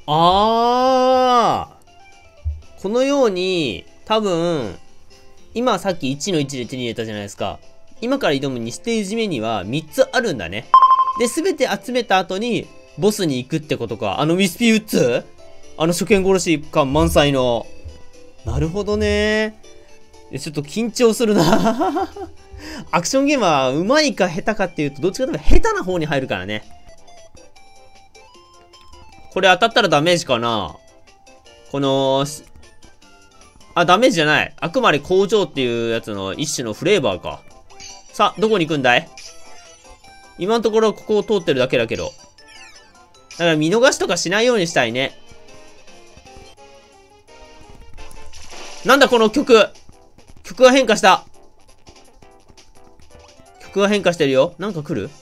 あー。このように、多分、今さっき1の1で手に入れたじゃないですか。今から挑む2ステージ目には3つあるんだね。で、すべて集めた後に、ボスに行くってことか。ウィスピーウッズ？初見殺し感満載の。なるほどね。ちょっと緊張するな。アクションゲームは上手いか下手かっていうと、どっちかというと下手な方に入るからね。これ当たったらダメージかな？この、ダメージじゃない。あくまで工場っていうやつの一種のフレーバーか。さあ、どこに行くんだい？今のところここを通ってるだけだけど。だから見逃しとかしないようにしたいね。なんだこの曲。曲が変化した。曲が変化してるよ。なんか来る？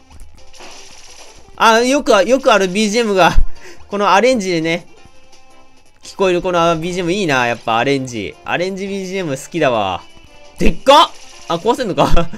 よくある BGM が、このアレンジでね、聞こえるこの BGM いいな。やっぱアレンジ BGM 好きだわ。でっか！壊せんのか？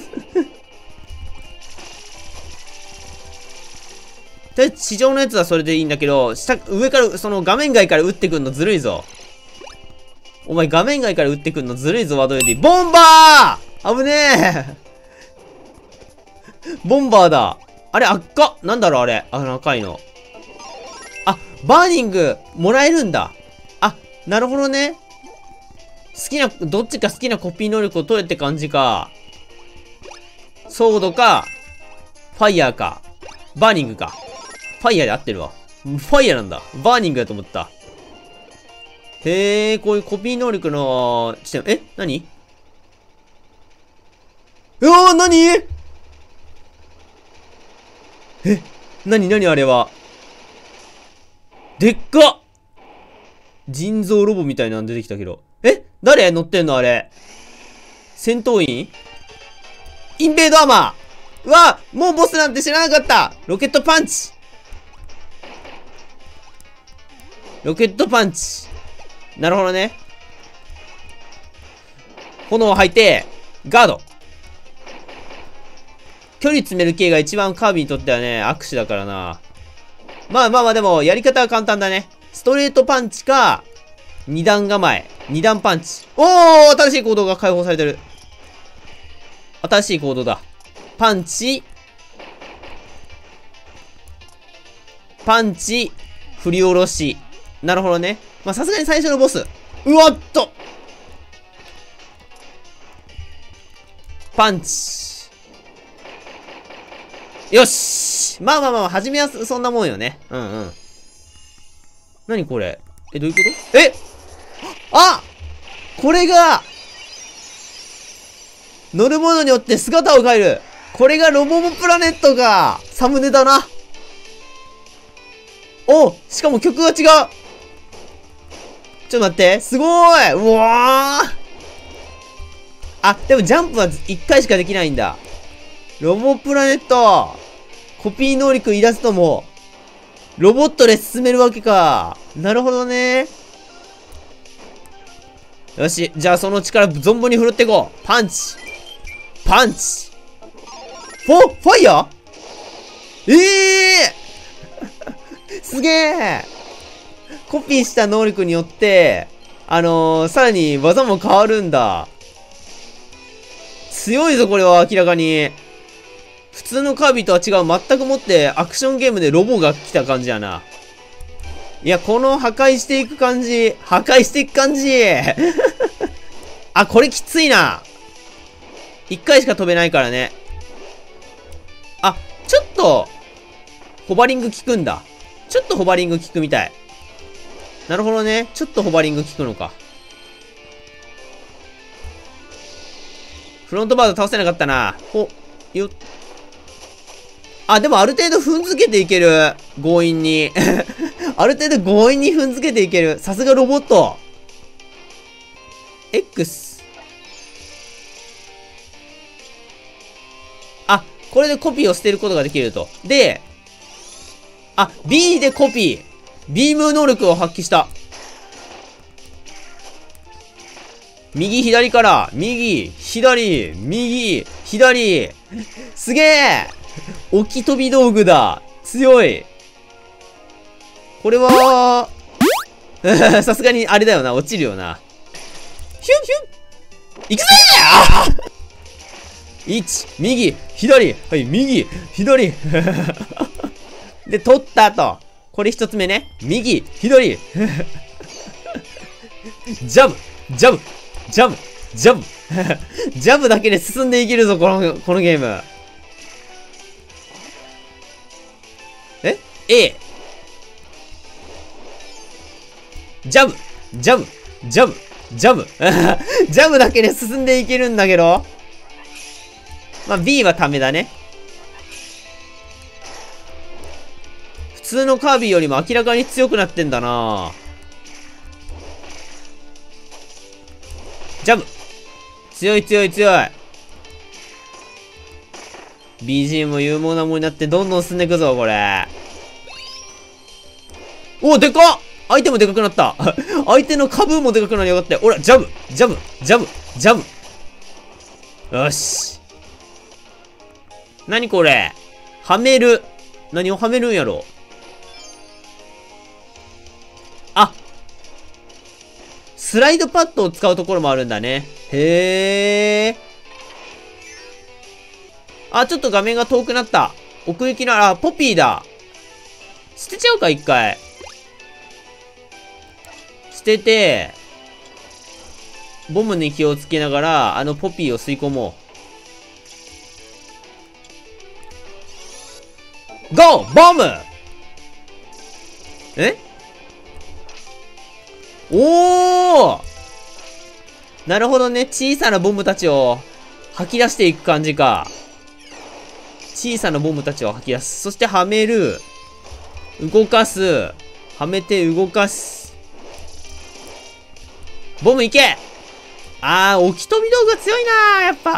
地上のやつはそれでいいんだけど、上から、その画面外から撃ってくんのずるいぞ。お前画面外から撃ってくんのずるいぞ、ワドエディ。ボンバー！危ねえ！ボンバーだ。あれ、赤！なんだろう、あれ。赤いの。バーニング、もらえるんだ。なるほどね。どっちか好きなコピー能力を取れって感じか。ソードか、ファイヤーか、バーニングか。ファイヤーで合ってるわ。ファイヤーなんだ。バーニングだと思った。へえ、こういうコピー能力の地点、何？何？何あれは。でっか！人造ロボみたいなの出てきたけど。誰乗ってんのあれ。戦闘員？インベードアーマー！うわ！もうボスなんて知らなかった！ロケットパンチ！なるほどね。炎を吐いて、ガード。距離詰める系が一番カービィにとってはね、握手だからな。まあ、でも、やり方は簡単だね。ストレートパンチか、二段構え。二段パンチ。新しい行動が解放されてる。新しい行動だ。パンチ、振り下ろし。なるほどね。さすがに最初のボス。うわっとパンチ。よし！初めはそんなもんよね。何これ？どういうこと？これが、乗るものによって姿を変える。これがロボモプラネットか。サムネだな。しかも曲が違う。ちょっと待って。すごーい。うわー。でもジャンプは1回しかできないんだ。ロボプラネット。コピー能力イラストも、ロボットで進めるわけか。なるほどね。よし。じゃあその力存分に振るっていこう。パンチ。ファイヤー？すげえ！コピーした能力によって、さらに技も変わるんだ。強いぞ、これは明らかに。普通のカービィとは違う。全くもってアクションゲームでロボが来た感じやな。いや、この破壊していく感じ。これきついな。1回しか飛べないからね。ちょっと、ホバリング効くんだ。ちょっとホバリング効くみたい。なるほどね。ちょっとホバリング効くのか。フロントバード倒せなかったな。でもある程度踏んづけていける。強引に。ある程度強引に踏んづけていける。さすがロボット。X。これでコピーを捨てることができると。で、B でコピー。ビーム能力を発揮した。右、左から、右、左、右、左。すげえ！置き飛び道具だ。強い。 これは、さすがにあれだよな、落ちるよな。ヒュンヒュンいくぜー1、右、左、はい、右、左。で、取った後。これ一つ目ね。右、左。ジャブ、ジャブ、ジャブ、ジャブ。ジャブだけで進んでいけるぞ、このゲーム。A。ジャブ、ジャブ、ジャブ、ジャブ。ジャブだけで進んでいけるんだけど。まあ、B はためだね。普通のカービィよりも明らかに強くなってんだな。ジャブ。強い強い強い。BGM も有望なものになってどんどん進んでいくぞ、これ。お、でかっ相手もでかくなった。相手の株もでかくなりやがって。おら、ジャブジャブジャブジャブ。よし。何これはめる。何をはめるんやろ。あ、スライドパッドを使うところもあるんだね。へー。あ、ちょっと画面が遠くなった。奥行きの、あ、ポピーだ。捨てちゃうか、一回。捨てて、ボムに気をつけながら、ポピーを吸い込もう。ゴーボムえおーなるほどね。小さなボムたちを吐き出していく感じか。小さなボムたちを吐き出す。そしてはめる。動かす。はめて動かす。ボムいけ置き飛び道具が強いなーやっぱ。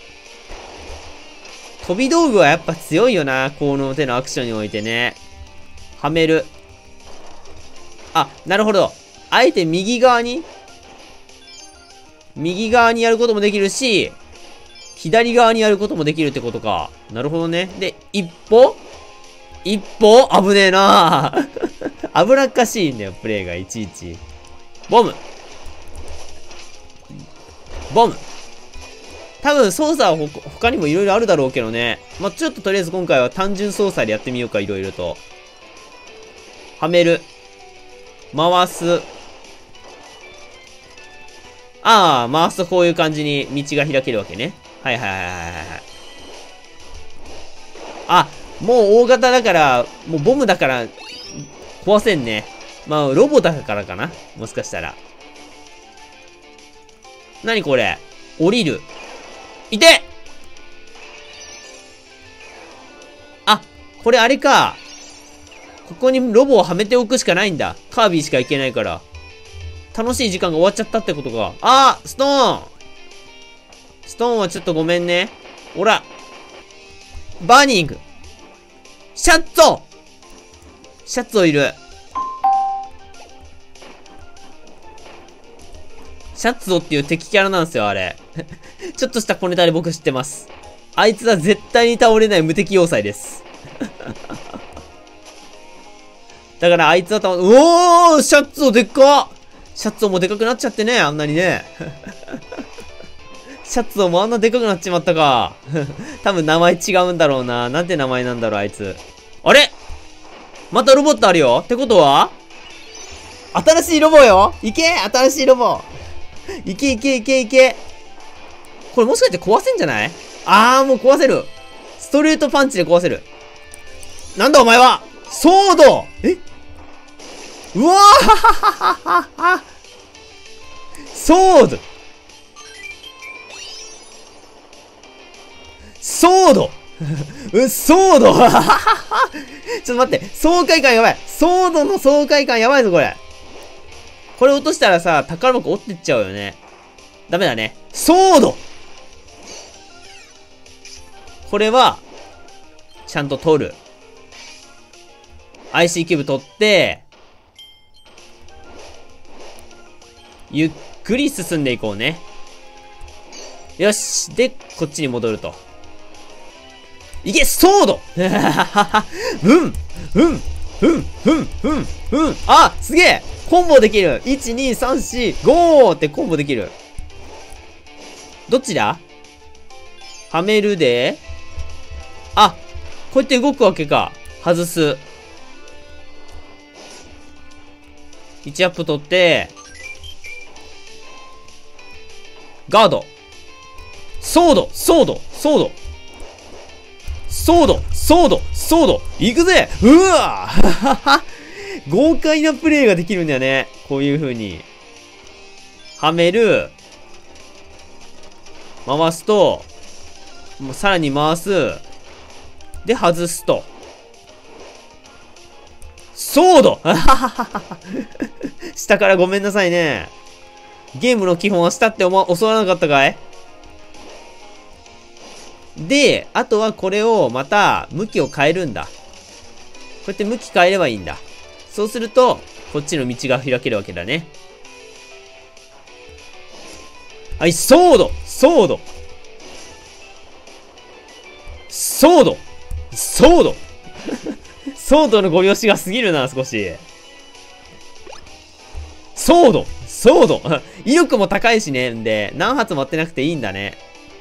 飛び道具はやっぱ強いよな。この手のアクションにおいてね。はめる。あ、なるほど。あえて右側にやることもできるし、左側にやることもできるってことか。なるほどね。で、一歩危ねえな危なっかしいんだよ、プレイがいちいち。ボム多分操作は他にも色々あるだろうけどね。まあ、ちょっととりあえず今回は単純操作でやってみようか、色々と。はめる。回す。回すとこういう感じに道が開けるわけね。はいはいはいはいはい。あ、もう大型だから、もうボムだから、壊せんね。まあ、ロボだからかなもしかしたら。何これ降りる。いてあ、これあれか。ここにロボをはめておくしかないんだ。カービィしか行けないから。楽しい時間が終わっちゃったってことか。ストーンはちょっとごめんね。おら。バーニング。シャッツをいる。シャッツオっていう敵キャラなんですよ、あれ。ちょっとした小ネタで僕知ってます。あいつは絶対に倒れない無敵要塞です。だからあいつはおーシャッツオでっかシャッツオもでかくなっちゃってね、あんなにね。シャッツオもあんなでかくなっちまったか。多分名前違うんだろうな。なんて名前なんだろう、あいつ。あれまたロボットあるよってことは新しいロボよいけ新しいロボいけこれもしかして壊せんじゃない？もう壊せる。ストレートパンチで壊せる。なんだお前はソードうわーソードソードちょっと待って。爽快感やばい。ソードの爽快感やばいぞ、これ。これ落としたらさ、宝箱折ってっちゃうよね。ダメだね。ソードこれは、ちゃんと取る。IC キューブ取って、ゆっくり進んでいこうね。よし。で、こっちに戻ると。いけソードあ、すげえコンボできる。1、2、3、4、5ってコンボできる。どっちだ？はめるで。あ、こうやって動くわけか。外す。1アップ取って、ガード。ソード行くぜ。うわ豪快なプレイができるんだよね。こういう風に。はめる。回すと、もうさらに回す。で、外すと。ソード下からごめんなさいね。ゲームの基本は下って教わらなかったかい？で、あとはこれをまた向きを変えるんだ。こうやって向き変えればいいんだ。そうすると、こっちの道が開けるわけだね。はい、ソードソードのご了承が過ぎるな、少し。ソード威力も高いしね。んで、何発も割ってなくていいんだね。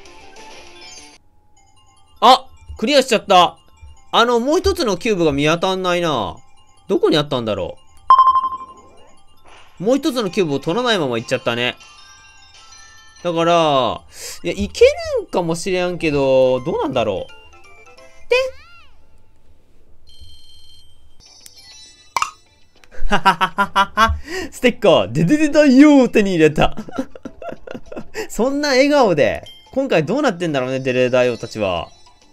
あ、クリアしちゃった。もう一つのキューブが見当たんないな。どこにあったんだろう。もう一つのキューブを取らないまま行っちゃったね。だから、いや、いけるんかもしれんけど、どうなんだろう。ははははは。ステッカー、デデデだよー手に入れた。そんな笑顔で、今回どうなってんだろうね、デデデだよたちは。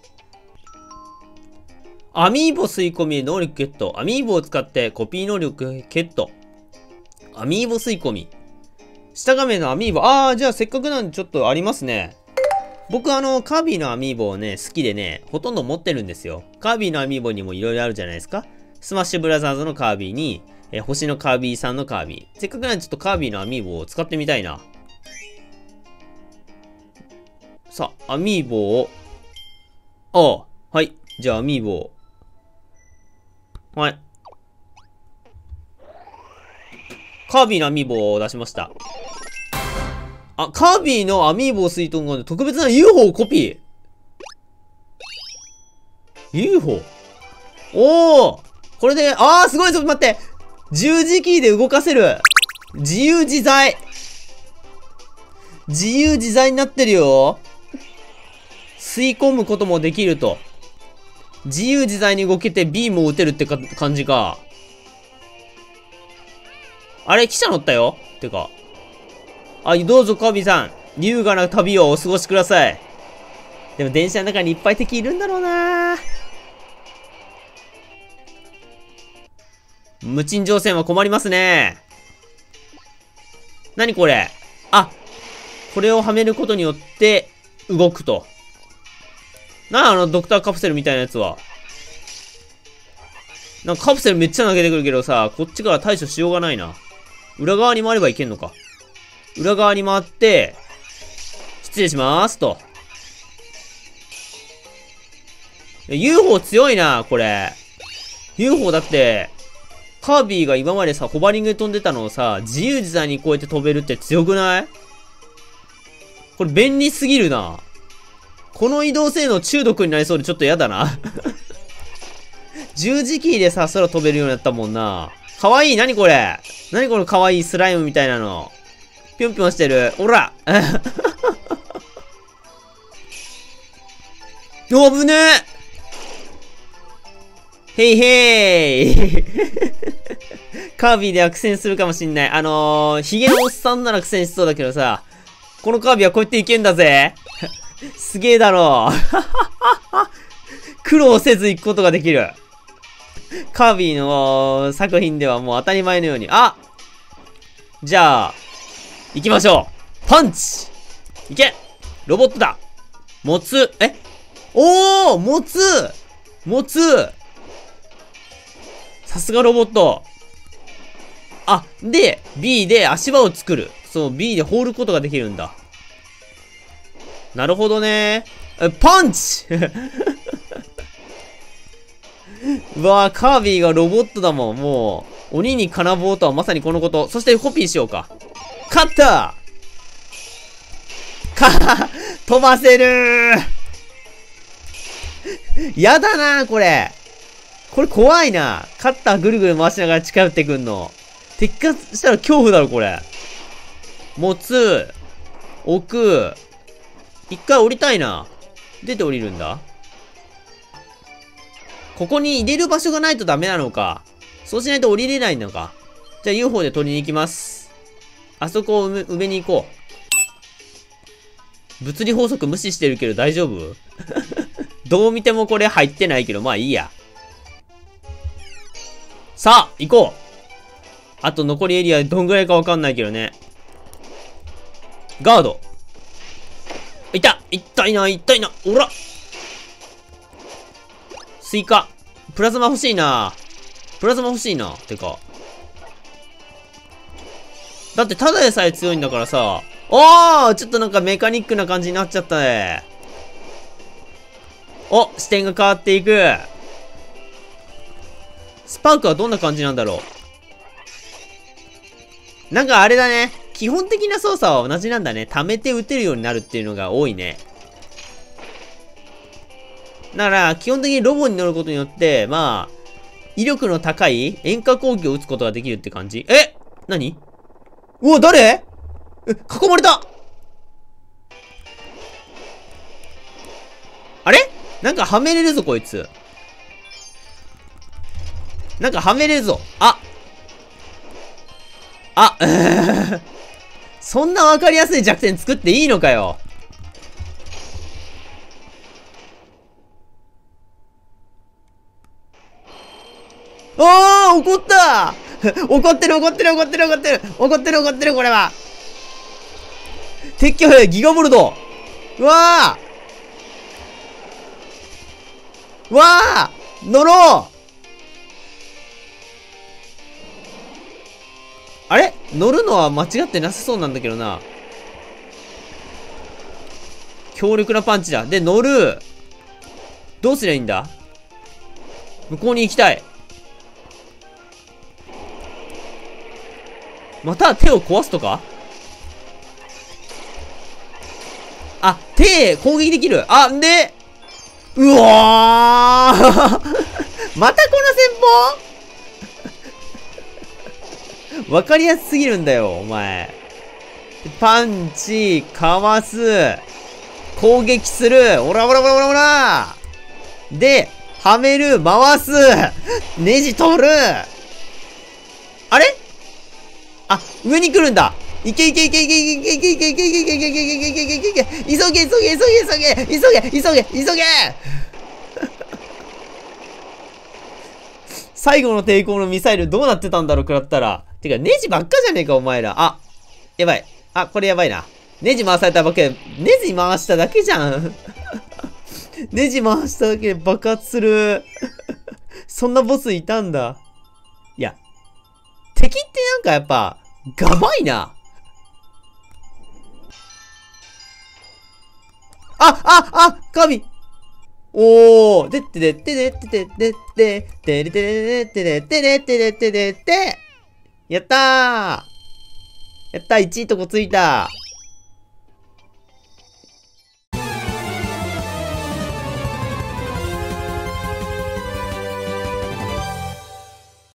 アミーボ吸い込み能力ゲット。アミーボを使ってコピー能力ゲット。アミーボ吸い込み。下画面のアミーボ。じゃあせっかくなんでちょっとありますね。僕カービィのアミーボをね、好きでね、ほとんど持ってるんですよ。カービィのアミーボにもいろいろあるじゃないですか。スマッシュブラザーズのカービィに、星のカービィさんのカービィ。せっかくなんでちょっとカービィのアミーボを使ってみたいな。さあ、アミーボを。はい。じゃあアミーボを。はい。カービィのアミーボを出しました。あ、カービィのアミーボを吸い込んで特別な UFO をコピー。UFO？ おー！これで、すごい！ちょっと待って！十字キーで動かせる！自由自在！自由自在になってるよ！吸い込むこともできると。自由自在に動けてビームを撃てるって感じか。あれ、汽車乗ったよてか。どうぞカービィさん。優雅な旅をお過ごしください。でも電車の中にいっぱい敵いるんだろうな。無賃乗船は困りますね。何これ？これをはめることによって動くと。ドクターカプセルみたいなやつは。なんかカプセルめっちゃ投げてくるけどさ、こっちから対処しようがないな。裏側に回ればいけんのか。裏側に回って、失礼しまーすと。UFO 強いな、これ。UFO だって、カービィが今までさ、ホバリングで飛んでたのをさ、自由自在にこうやって飛べるって強くない？これ便利すぎるな。この移動性能中毒になりそうでちょっと嫌だな。十字キーでさ、空飛べるようになったもんな。かわいい！何これ？何このかわいいスライムみたいなの。ぴょんぴょんしてる。おら危ねえ！へいへいカービィでは苦戦するかもしんない。ヒゲのおっさんなら苦戦しそうだけどさ、このカービィはこうやっていけんだぜすげえだろ苦労せず行くことができる。カービィの作品ではもう当たり前のように。じゃあ、行きましょう。パンチ！いけ！ロボットだ！持つ！持つ！さすがロボット。で、B で足場を作る。そう、B で放ることができるんだ。なるほどね。パンチうわー、カービィがロボットだもん。もう、鬼に金棒とはまさにこのこと。そしてコピーしようか。勝った飛ばせるーやだなー、これ。これ怖いな。カッターぐるぐる回しながら近寄ってくんの。敵化したら恐怖だろ、これ。持つ。置く。一回降りたいな。出て降りるんだ。ここに入れる場所がないとダメなのか。そうしないと降りれないのか。じゃあ UFO で取りに行きます。あそこを埋めに行こう。物理法則無視してるけど大丈夫どう見てもこれ入ってないけど、まあいいや。さあ、行こう。あと残りエリアどんぐらいかわかんないけどね。ガード。痛いな。おらスイカ。プラズマ欲しいな。てか。だってただでさえ強いんだからさ。ちょっとなんかメカニックな感じになっちゃったね。視点が変わっていく。スパークはどんな感じなんだろう。なんかあれだね。基本的な操作は同じなんだね。溜めて撃てるようになるっていうのが多いね。だから、基本的にロボに乗ることによって、まあ、威力の高い遠隔攻撃を撃つことができるって感じ。何うわ、誰囲まれたあれなんかはめれるぞ、こいつ。なんかはめれるぞ。そんなわかりやすい弱点作っていいのかよ。怒った怒ってる、これは。撤去兵、ギガボルト。乗ろう。あれ乗るのは間違ってなさそうなんだけどな。強力なパンチだ。で、乗る。どうすりゃいいんだ？向こうに行きたい。また手を壊すとか？手攻撃できる。うわーまたこの戦法わかりやすすぎるんだよ、お前。パンチ、かわす。攻撃する。オラで、はめる、回す。ネジ取る。あれ上に来るんだ。いけ急げ最後の抵抗のミサイルどうなってたんだろう、食らったら。てか、ネジばっかじゃねえか、お前ら。やばい。これやばいな。ネジ回されたばっかで、ネジ回しただけじゃん。ネジ回しただけで爆発する。そんなボスいたんだ。いや、敵ってなんかやっぱ、がばいな。カビでってでってでってでってでってでってでってでってでってやったー !1 位とこついた。